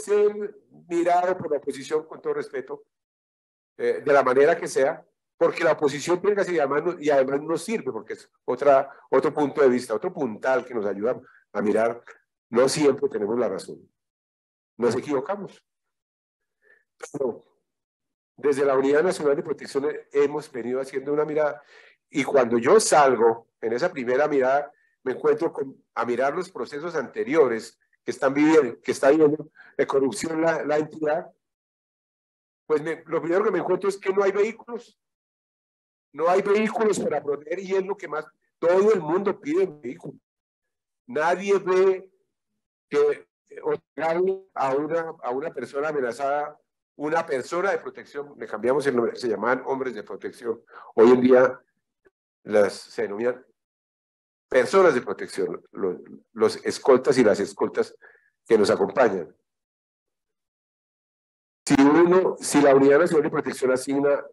ser mirado por la oposición, con todo respeto, de la manera que sea, porque la oposición tiene que y además nos sirve, porque es otro punto de vista, otro puntal que nos ayuda a mirar. No siempre tenemos la razón, nos equivocamos. Pero desde la Unidad Nacional de Protección hemos venido haciendo una mirada, y cuando yo salgo en esa primera mirada, me encuentro a mirar los procesos anteriores que está viviendo de corrupción la entidad, pues lo primero que me encuentro es que no hay vehículos. No hay vehículos para proteger, y es lo que más todo el mundo pide vehículos. Nadie ve que otorgarle a una persona amenazada, una persona de protección, le cambiamos el nombre, se llamaban hombres de protección. Hoy en día se denominan personas de protección, los escoltas y las escoltas que nos acompañan. Si la Unidad Nacional de Protección asigna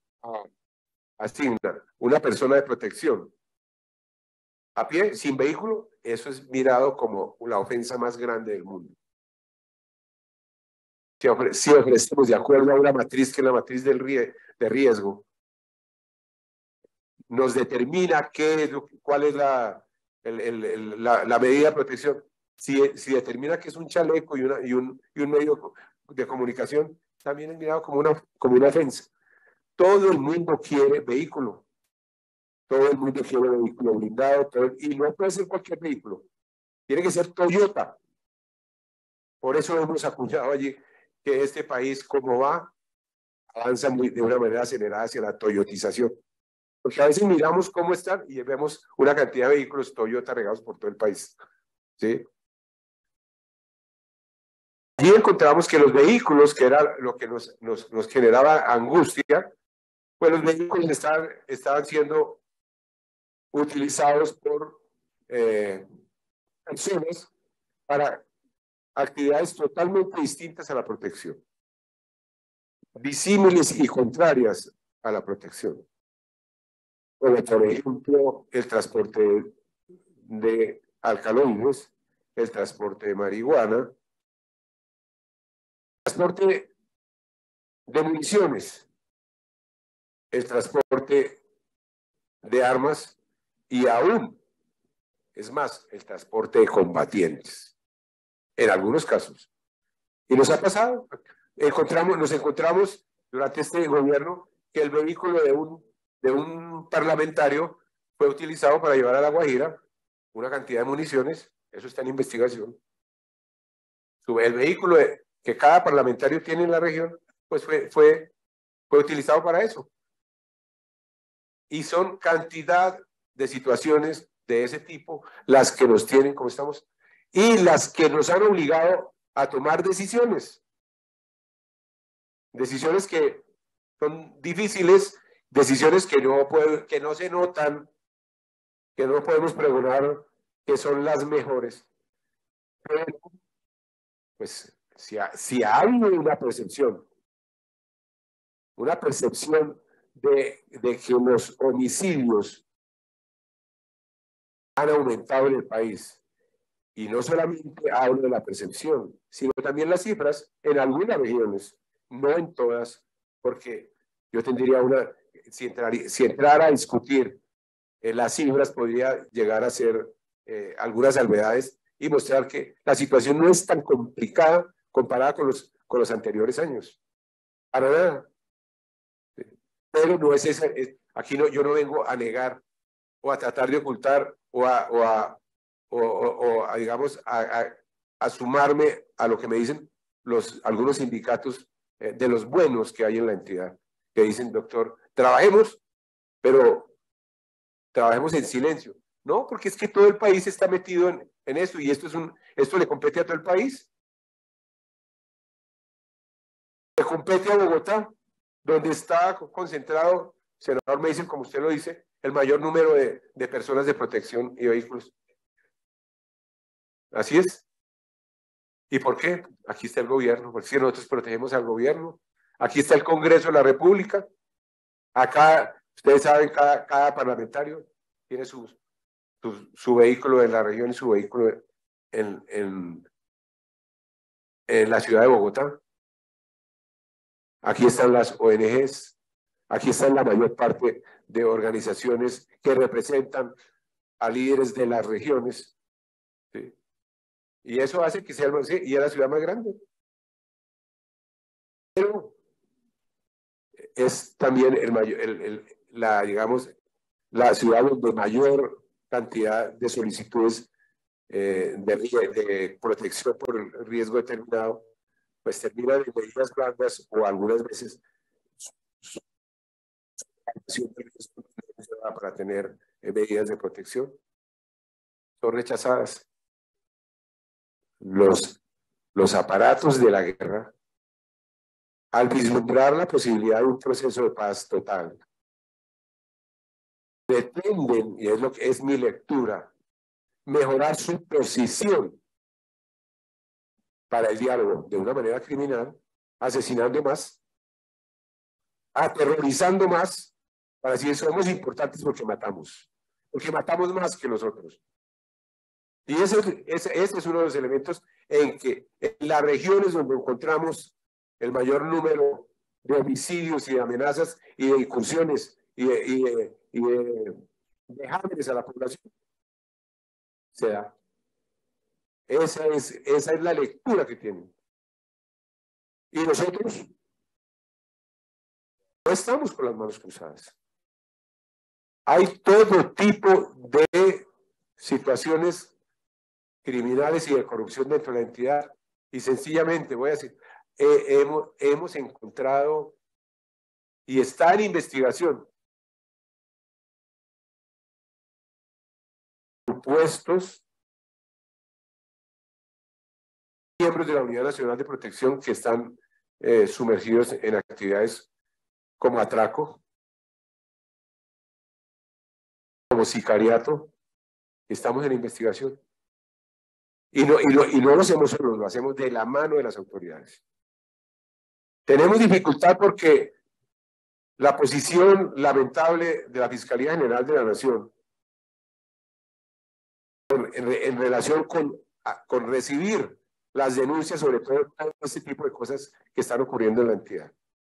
una persona de protección a pie, sin vehículo, eso es mirado como la ofensa más grande del mundo. Si ofrecemos de acuerdo a una matriz, que es la matriz de riesgo, nos determina cuál es la medida de protección. Si determina que es un chaleco y un medio de comunicación, también es mirado como una ofensa. Todo el mundo quiere vehículo. Todo el mundo quiere vehículo blindado, y no puede ser cualquier vehículo. Tiene que ser Toyota. Por eso hemos acuñado allí que este país, como va, avanza de una manera acelerada hacia la toyotización. Porque a veces miramos cómo están y vemos una cantidad de vehículos Toyota regados por todo el país. ¿Sí? Allí encontramos que los vehículos, que era lo que nos generaba angustia, pues los vehículos estaban siendo utilizados por personas para actividades totalmente distintas a la protección, disímiles y contrarias a la protección. Bueno, por ejemplo, el transporte de alcaloides, el transporte de marihuana, el transporte de municiones, el transporte de armas y aún, es más, el transporte de combatientes, en algunos casos. Y nos ha pasado, nos encontramos durante este gobierno que el vehículo de un parlamentario fue utilizado para llevar a La Guajira una cantidad de municiones. Eso está en investigación. El vehículo que cada parlamentario tiene en la región, pues fue utilizado para eso. Y son cantidad de situaciones de ese tipo las que nos tienen como estamos y las que nos han obligado a tomar decisiones. Decisiones que son difíciles, decisiones que no se notan, que no podemos pregonar que son las mejores. Pero, pues, si ha habido una percepción de que los homicidios han aumentado en el país, y no solamente hablo de la percepción, sino también las cifras en algunas regiones, no en todas, porque yo tendría si entrara a discutir las cifras, podría llegar a ser algunas salvedades y mostrar que la situación no es tan complicada comparada con los anteriores años. Para nada. Pero no es esa. Aquí yo no vengo a negar o a tratar de ocultar digamos, a sumarme a lo que me dicen algunos sindicatos de los buenos que hay en la entidad, que dicen, doctor, trabajemos, pero trabajemos en silencio. No, porque es que todo el país está metido en esto, y esto le compete a todo el país. Le compete a Bogotá, donde está concentrado, senador, me dicen, como usted lo dice, el mayor número de personas de protección y vehículos. Así es. ¿Y por qué? Aquí está el gobierno, porque si nosotros protegemos al gobierno, aquí está el Congreso de la República, acá, ustedes saben, cada parlamentario tiene su vehículo en la región y su vehículo en en la ciudad de Bogotá. Aquí están las ONGs, aquí están la mayor parte de organizaciones que representan a líderes de las regiones, ¿sí? Y eso hace que sea, sí, y es la ciudad más grande. Pero es también digamos, la ciudad donde mayor cantidad de solicitudes de protección por riesgo determinado, pues terminan en medidas blandas o algunas veces para tener medidas de protección son rechazadas. Los aparatos de la guerra, al vislumbrar la posibilidad de un proceso de paz total, pretenden, y es lo que es mi lectura, mejorar su posición para el diálogo de una manera criminal, asesinando más, aterrorizando más, para decir somos importantes porque matamos más que los otros. Y ese es uno de los elementos en que en las regiones donde encontramos el mayor número de homicidios y de amenazas y de incursiones y de vejámenes a la población, se da. Esa es la lectura que tienen. Y nosotros no estamos con las manos cruzadas. Hay todo tipo de situaciones criminales y de corrupción dentro de la entidad. Y sencillamente, voy a decir, hemos encontrado y está en investigación supuestos miembros de la Unidad Nacional de Protección que están sumergidos en actividades como atraco, como sicariato. Estamos en investigación. Y no lo hacemos solos, lo hacemos de la mano de las autoridades. Tenemos dificultad porque la posición lamentable de la Fiscalía General de la Nación en relación con recibir las denuncias sobre todo este tipo de cosas que están ocurriendo en la entidad.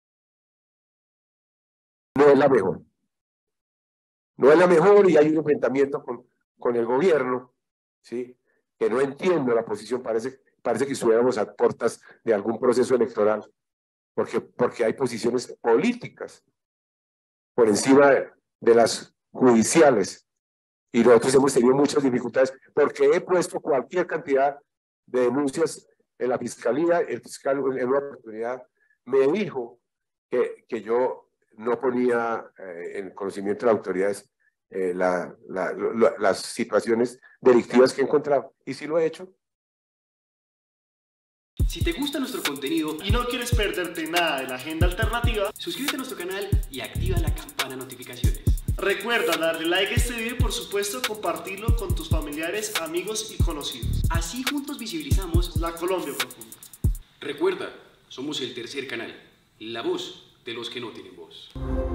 No es la mejor. No es la mejor y hay un enfrentamiento con el gobierno, ¿sí? Que no entiendo la posición, parece que estuviéramos a puertas de algún proceso electoral, porque hay posiciones políticas por encima de las judiciales. Y nosotros hemos tenido muchas dificultades porque he puesto cualquier cantidad de denuncias en la fiscalía. El fiscal en una oportunidad me dijo que yo no ponía en conocimiento de las autoridades las situaciones delictivas que he encontrado. Y sí lo he hecho. Si te gusta nuestro contenido y no quieres perderte nada de la agenda alternativa, suscríbete a nuestro canal y activa la campana de notificaciones. Recuerda darle like a este video y por supuesto compartirlo con tus familiares, amigos y conocidos. Así juntos visibilizamos la Colombia profunda. Recuerda, somos el tercer canal, la voz de los que no tienen voz.